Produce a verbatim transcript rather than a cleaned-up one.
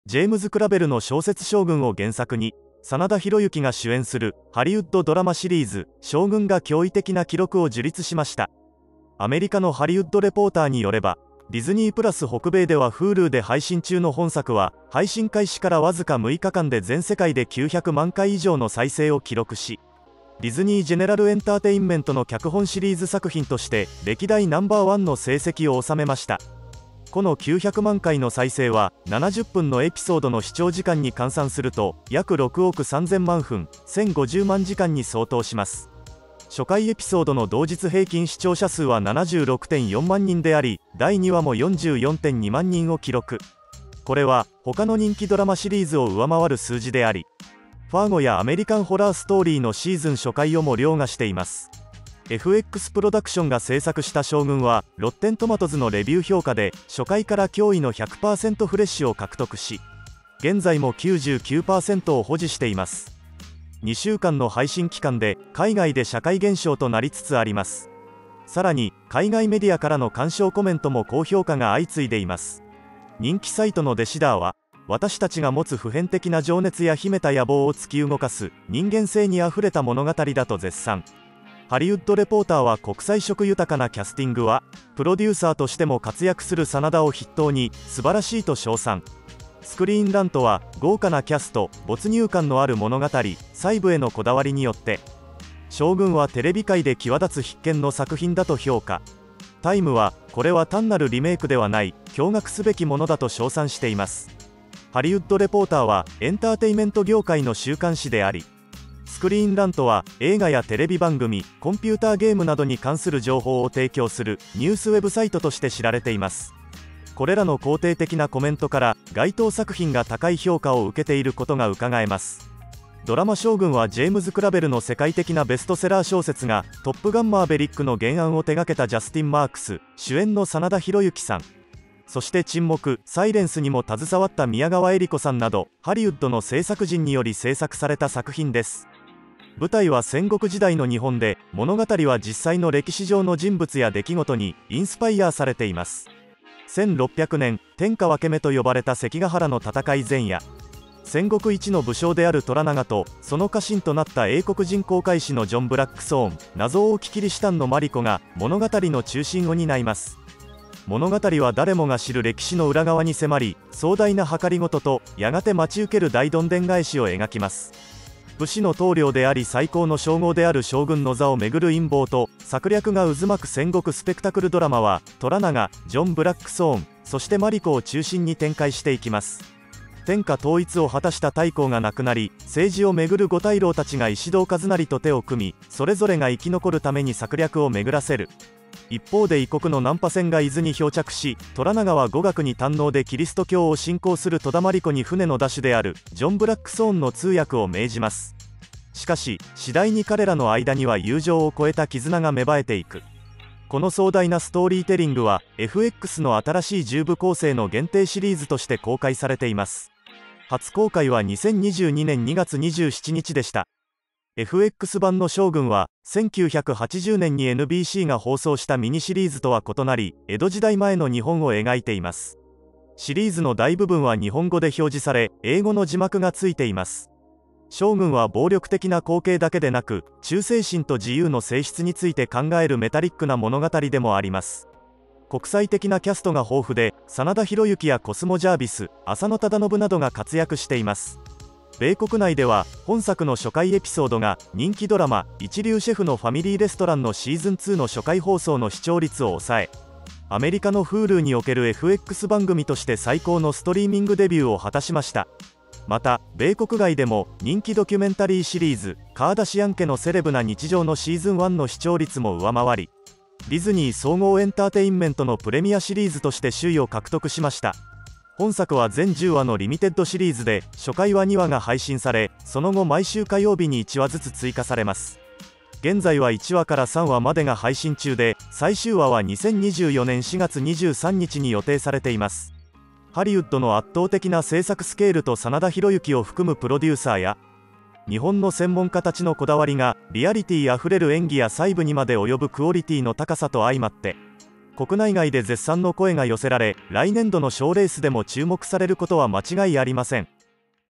ジェームズ・クラベルの小説将軍を原作に、真田広之が主演するハリウッドドラマシリーズ将軍が驚異的な記録を樹立しました。アメリカのハリウッドレポーターによれば、ディズニープラス北米では Hulu で配信中の本作は、配信開始からわずかむいかかんで全世界できゅうひゃくまんかい以上の再生を記録し、ディズニー・ジェネラル・エンターテインメントの脚本シリーズ作品として歴代ナンバーワンの成績を収めました。このきゅうひゃくまんかいの再生はななじゅっぷんのエピソードの視聴時間に換算すると約ろくおくさんぜんまんふん、せんごじゅうまんじかんに相当します。初回エピソードの同日平均視聴者数は ななじゅうろくてんよんまんにんであり、だいにわも よんじゅうよんてんにまんにんを記録。これは他の人気ドラマシリーズを上回る数字であり、ファーゴやアメリカンホラーストーリーのシーズン初回をも凌駕しています。エフエックス プロダクションが制作した将軍はロッテントマトズのレビュー評価で初回から驚異の ひゃくパーセント フレッシュを獲得し、現在も きゅうじゅうきゅうパーセント を保持しています。にしゅうかんの配信期間で海外で社会現象となりつつあります。さらに海外メディアからの鑑賞コメントも高評価が相次いでいます。人気サイトのデシダーは、私たちが持つ普遍的な情熱や秘めた野望を突き動かす人間性にあふれた物語だと絶賛。ハリウッドレポーターは国際色豊かなキャスティングはプロデューサーとしても活躍する真田を筆頭に素晴らしいと称賛。スクリーンラントは豪華なキャスト、没入感のある物語、細部へのこだわりによって将軍はテレビ界で際立つ必見の作品だと評価。タイムはこれは単なるリメイクではない驚愕すべきものだと称賛しています。ハリウッドレポーターはエンターテイメント業界の週刊誌であり、スクリーンラントは映画やテレビ番組、コンピューターゲームなどに関する情報を提供するニュースウェブサイトとして知られています。これらの肯定的なコメントから該当作品が高い評価を受けていることがうかがえます。ドラマ将軍はジェームズ・クラベルの世界的なベストセラー小説がトップガンマーヴェリックの原案を手掛けたジャスティン・マークス主演の真田広之さん、そして沈黙、サイレンスにも携わった宮川恵理子さんなどハリウッドの制作陣により制作された作品です。舞台は戦国時代の日本で、物語は実際の歴史上の人物や出来事にインスパイアされています。せんろっぴゃくねん、天下分け目と呼ばれた関ヶ原の戦い前夜、戦国一の武将である虎長とその家臣となった英国人航海士のジョン・ブラックソーン、謎多きキリシタンのマリコが物語の中心を担います。物語は誰もが知る歴史の裏側に迫り、壮大な計りごととやがて待ち受ける大どんでん返しを描きます。武士の棟梁であり最高の称号である将軍の座をめぐる陰謀と策略が渦巻く戦国スペクタクルドラマは、虎長、ジョン・ブラックソーン、そしてマリコを中心に展開していきます。天下統一を果たした太閤が亡くなり、政治をめぐる五大老たちが石堂和成と手を組み、それぞれが生き残るために策略を巡らせる。一方で異国の難破船が伊豆に漂着し、虎長は語学に堪能でキリスト教を信仰する戸田マリコに船の舵手であるジョン・ブラックソーンの通訳を命じます。しかし次第に彼らの間には友情を超えた絆が芽生えていく。この壮大なストーリーテリングは エフエックス の新しいじゅうぶ構成の限定シリーズとして公開されています。初公開はにせんにじゅうにねんにがつにじゅうしちにちでした。エフエックス 版の将軍はせんきゅうひゃくはちじゅうねんに エヌビーシー が放送したミニシリーズとは異なり、江戸時代前の日本を描いています。シリーズの大部分は日本語で表示され、英語の字幕がついています。将軍は暴力的な光景だけでなく、忠誠心と自由の性質について考えるメタリックな物語でもあります。国際的なキャストが豊富で、真田広之やコスモ・ジャービス、浅野忠信などが活躍しています。米国内では本作の初回エピソードが人気ドラマ「一流シェフのファミリーレストラン」のシーズンツーの初回放送の視聴率を抑え、アメリカの Hulu における エフエックス 番組として最高のストリーミングデビューを果たしました。また米国外でも人気ドキュメンタリーシリーズ「カーダシアン家のセレブな日常」のシーズンワンの視聴率も上回り、ディズニー総合エンターテインメントのプレミアシリーズとして首位を獲得しました。本作は全じゅうわのリミテッドシリーズで、初回はにわが配信され、その後毎週火曜日にいちわずつ追加されます。現在はいちわからさんわまでが配信中で、最終話はにせんにじゅうよねんしがつにじゅうさんにちに予定されています。ハリウッドの圧倒的な制作スケールと真田広之を含むプロデューサーや日本の専門家たちのこだわりがリアリティあふれる演技や細部にまで及ぶクオリティの高さと相まって、 国内外で絶賛の声が寄せられ、来年度の賞レースでも注目されることは間違いありません。